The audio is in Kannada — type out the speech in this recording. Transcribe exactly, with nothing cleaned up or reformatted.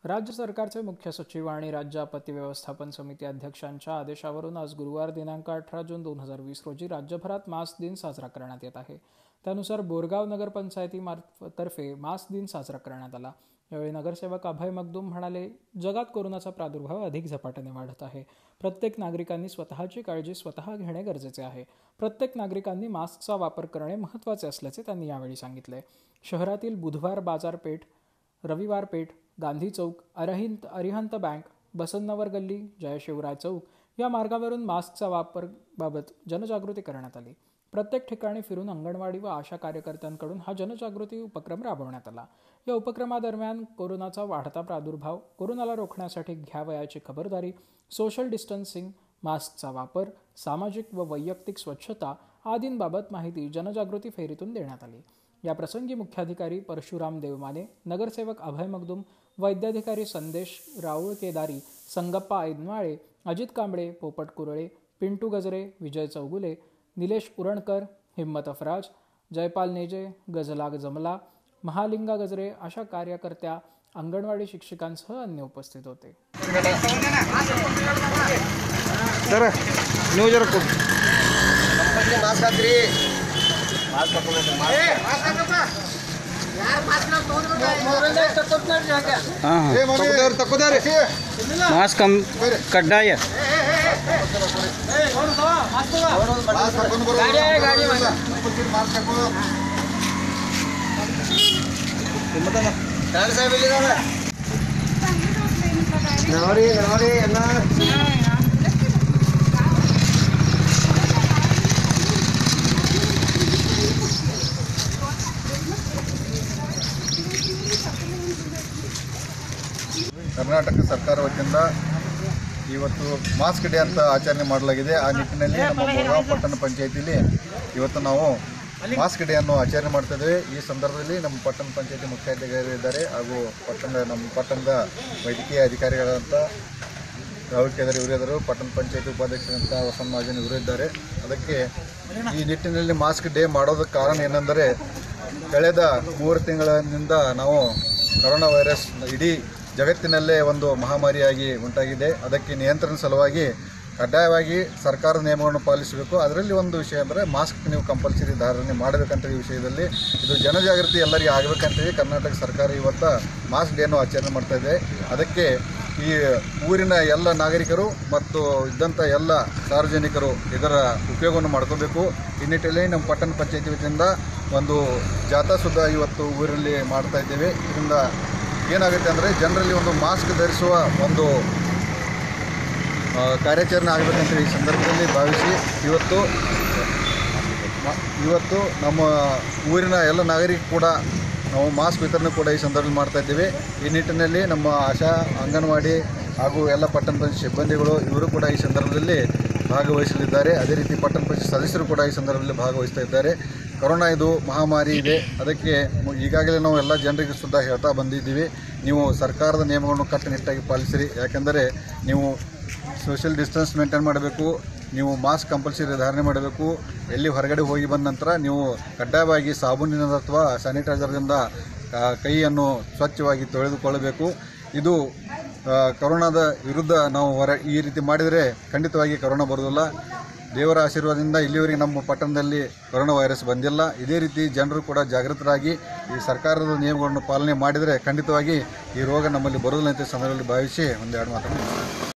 राज्य सरकारचे मुख्य सचिव आणि राज्य आपत्ती व्यवस्थापन समिती अध्यक्षांच्या आदेशावरून आज गुरुवार दिनांक अठरा जून दोन हजार वीस रोजी राज्यभरात मास्क दिन साजरा करण्यात येत आहे। त्यानुसार बोरगाव नगरपंचायतीतर्फे मास्क दिन साजरा करण्यात आला। यावेळी नगरसेवक अभय मगदूम म्हणाले, जगात कोरोनाचा प्रादुर्भाव अधिक झपाट्याने वाढत आहे। प्रत्येक नागरिकांनी स्वतःची काळजी स्वतः घेणे गरजेचे आहे। प्रत्येक नागरिकांनी मास्कचा वापर करणे महत्त्वाचे असल्याचे त्यांनी यावेळी सांगितले। शहरातील बुधवार बाजारपेठ, रविवार पेठ, गांधी चौक, अरहिंत अरिहंत बँक, बसन्नवर गल्ली, जयशिवराय चौक या मार्गावरून मास्कचा वापर बाबत जनजागृती करण्यात आली। प्रत्येक ठिकाणी फिरून अंगणवाडी व आशा कार्यकर्त्यांकडून हा जनजागृती उपक्रम राबवण्यात आला। या उपक्रमादरम्यान कोरोनाचा वाढता प्रादुर्भाव, कोरोनाला रोखण्यासाठी घ्यावयाची खबरदारी, सोशल डिस्टन्सिंग, मास्कचा वापर, सामाजिक व वैयक्तिक स्वच्छता आदींबाबत माहिती जनजागृती फेरीतून देण्यात आली। या प्रसंगी मुख्याधिकारी परशुराम देवमाने, नगरसेवक अभय मगदूम, वैद्याधिकारी संदेश राऊळ केदारी, संगप्पा ऐनवाळे, अजित कांबळे, पोपट कुरळे, पिंटू गजरे, विजय चौगुले, निलेश उरणकर, हिम्मत अफराज, जयपाल नेजे, गजला जमला, महालिंगा गजरे अशा कार्यकर्त्या, अंगणवाडी शिक्षकांसह अन्य उपस्थित होते। सर न्यूज रखो मास्क हाक्री मास्क हाकोले ए मास्क हाको यार मास्क ना तोड़ दो मोबाइल तक ना जाके हां हां ए मम्मी तको दे रे मास्क कम कड्डाय ए कौन दो मास्क दो मास्क हाकोन बरो गाड़ी है गाड़ी में मास्क हाको हिम्मत ना डाल साहब ले जा नवरी नवरी अन्ना कर्नाटक ಸರ್ಕಾರ ವತಿಯಿಂದ ಇವತ್ತು ಮಾಸ್ಕ್ ಡೇ ಅಂತ ಆಚರಣೆ ಮಾಡಲಾಗಿದೆ। ಆ ನಿಟ್ಟಿನಲ್ಲಿ ನಮ್ಮ ಬೋರಗಾಂವ್ ಪಟ್ಟಣ ಪಂಚಾಯತಿಯಲ್ಲಿ ಇವತ್ತು ನಾವು ಮಾಸ್ಕ್ ಡೇ ಅನ್ನು ಆಚರಣೆ ಮಾಡ್ತಾ ಇದ್ದೇವೆ। ಈ ಸಂದರ್ಭದಲ್ಲಿ ನಮ್ಮ ಪಟ್ಟಣ ಪಂಚಾಯತಿ ಮುಖ್ಯಾಧಿಕಾರಿ ಇದ್ದಾರೆ ಹಾಗೂ ಪಟ್ಟಣದ ನಮ್ಮ ಪಟ್ಟಣದ ವೈದ್ಯಕೀಯ ಅಧಿಕಾರಿಗಳಂತ ರಾಹುಲ್ ಕೇದಾರಿ ಇವರಿದ್ದರು, ಪಟ್ಟಣ ಪಂಚಾಯತಿ ಉಪಾಧ್ಯಕ್ಷರಂತ ವಸಂತ ಮಹಾಜನ್ ಇವರು ಇದ್ದಾರೆ। ಅದಕ್ಕೆ ಈ ನಿಟ್ಟಿನಲ್ಲಿ ಮಾಸ್ಕ್ ಡೇ ಮಾಡೋದಕ್ಕೆ ಕಾರಣ ಏನೆಂದರೆ, ಕಳೆದ ಮೂರು ತಿಂಗಳಿನಿಂದ ನಾವು ಕೊರೋನಾ ವೈರಸ್ ಇಡೀ ಜಗತ್ತಿನಲ್ಲೇ ಒಂದು ಮಹಾಮಾರಿಯಾಗಿ ಉಂಟಾಗಿದೆ। ಅದಕ್ಕೆ ನಿಯಂತ್ರಣ ಸಲುವಾಗಿ ಕಡ್ಡಾಯವಾಗಿ ಸರ್ಕಾರದ ನಿಯಮಗಳನ್ನು ಪಾಲಿಸಬೇಕು। ಅದರಲ್ಲಿ ಒಂದು ವಿಷಯ ಅಂದರೆ ಮಾಸ್ಕ್ ನೀವು ಕಂಪಲ್ಸರಿ ಧಾರಣೆ ಮಾಡಬೇಕಂತ ಈ ವಿಷಯದಲ್ಲಿ ಇದು ಜನಜಾಗೃತಿ ಎಲ್ಲರಿಗೂ ಆಗಬೇಕಂತೇಳಿ ಕರ್ನಾಟಕ ಸರ್ಕಾರ ಇವತ್ತು ಮಾಸ್ಕ್ ಡೇಯನ್ನು ಆಚರಣೆ ಮಾಡ್ತಾ ಇದೆ। ಅದಕ್ಕೆ ಈ ಊರಿನ ಎಲ್ಲ ನಾಗರಿಕರು ಮತ್ತು ಇದ್ದಂಥ ಎಲ್ಲ ಸಾರ್ವಜನಿಕರು ಇದರ ಉಪಯೋಗವನ್ನು ಮಾಡ್ಕೋಬೇಕು। ಈ ನಿಟ್ಟಿನಲ್ಲಿ ನಮ್ಮ ಪಟ್ಟಣ ಪಂಚಾಯತಿ ವತಿಯಿಂದ ಒಂದು ಜಾಥಾ ಸುದ್ದ ಇವತ್ತು ಊರಲ್ಲಿ ಮಾಡ್ತಾ ಇದ್ದೇವೆ। ಇದರಿಂದ ಏನಾಗುತ್ತೆ ಅಂದರೆ ಜನರಲ್ಲಿ ಒಂದು ಮಾಸ್ಕ್ ಧರಿಸುವ ಒಂದು ಕಾರ್ಯಾಚರಣೆ ಆಗಬೇಕಂತ ಈ ಸಂದರ್ಭದಲ್ಲಿ ಭಾವಿಸಿ ಇವತ್ತು ಇವತ್ತು ನಮ್ಮ ಊರಿನ ಎಲ್ಲ ನಾಗರಿಕರು ಕೂಡ ನಾವು ಮಾಸ್ಕ್ ವಿತರಣೆ ಕೂಡ ಈ ಸಂದರ್ಭದಲ್ಲಿ ಮಾಡ್ತಾ ಇದ್ದೇವೆ। ಈ ನಿಟ್ಟಿನಲ್ಲಿ ನಮ್ಮ ಆಶಾ, ಅಂಗನವಾಡಿ ಹಾಗೂ ಎಲ್ಲ ಪಟ್ಟಣ ಪಂಚಾಯತ್ ಸಿಬ್ಬಂದಿಗಳು ಇವರು ಕೂಡ ಈ ಸಂದರ್ಭದಲ್ಲಿ ಭಾಗವಹಿಸಲಿದ್ದಾರೆ। ಅದೇ ರೀತಿ ಪಟ್ಟಣ ಪಂಚಾಯತ್ ಸದಸ್ಯರು ಕೂಡ ಈ ಸಂದರ್ಭದಲ್ಲಿ ಭಾಗವಹಿಸ್ತಾ ಇದ್ದಾರೆ। ಕೊರೋನಾ ಇದು ಮಹಾಮಾರಿ ಇದೆ, ಅದಕ್ಕೆ ಈಗಾಗಲೇ ನಾವು ಎಲ್ಲ ಜನರಿಗೆ ಸುದ್ದ ಹೇಳ್ತಾ ಬಂದಿದ್ದೀವಿ, ನೀವು ಸರ್ಕಾರದ ನಿಯಮಗಳನ್ನು ಕಟ್ಟುನಿಟ್ಟಾಗಿ ಪಾಲಿಸಿರಿ। ಯಾಕೆಂದರೆ ನೀವು ಸೋಷಿಯಲ್ ಡಿಸ್ಟೆನ್ಸ್ ಮೇಂಟೈನ್ ಮಾಡಬೇಕು, ನೀವು ಮಾಸ್ಕ್ ಕಂಪಲ್ಸರಿ ಧಾರಣೆ ಮಾಡಬೇಕು। ಎಲ್ಲಿ ಹೊರಗಡೆ ಹೋಗಿ ಬಂದ ನಂತರ ನೀವು ಕಡ್ಡಾಯವಾಗಿ ಸಾಬೂನಿನಿಂದ ಅಥವಾ ಸ್ಯಾನಿಟೈಸರ್ದಿಂದ ಕೈಯನ್ನು ಸ್ವಚ್ಛವಾಗಿ ತೊಳೆದುಕೊಳ್ಳಬೇಕು। ಇದು ಕೊರೋನಾದ ವಿರುದ್ಧ ನಾವು ಹೊರ ಈ ರೀತಿ ಮಾಡಿದರೆ ಖಂಡಿತವಾಗಿ ಕೊರೋನಾ ಬರೋದಿಲ್ಲ। ದೇವರ ಆಶೀರ್ವಾದದಿಂದ ಇಲ್ಲಿವರೆಗೆ ನಮ್ಮ ಪಟ್ಟಣದಲ್ಲಿ ಕೊರೋನಾ ವೈರಸ್ ಬಂದಿಲ್ಲ। ಇದೇ ರೀತಿ ಜನರು ಕೂಡ ಜಾಗೃತರಾಗಿ ಈ ಸರ್ಕಾರದ ನಿಯಮಗಳನ್ನು ಪಾಲನೆ ಮಾಡಿದರೆ ಖಂಡಿತವಾಗಿ ಈ ರೋಗ ನಮ್ಮಲ್ಲಿ ಬರೋದಿಲ್ಲ ಅಂತ ಸಂದರ್ಭದಲ್ಲಿ ಭಾವಿಸಿ ಒಂದೆರಡು ಮಾತನ್ನು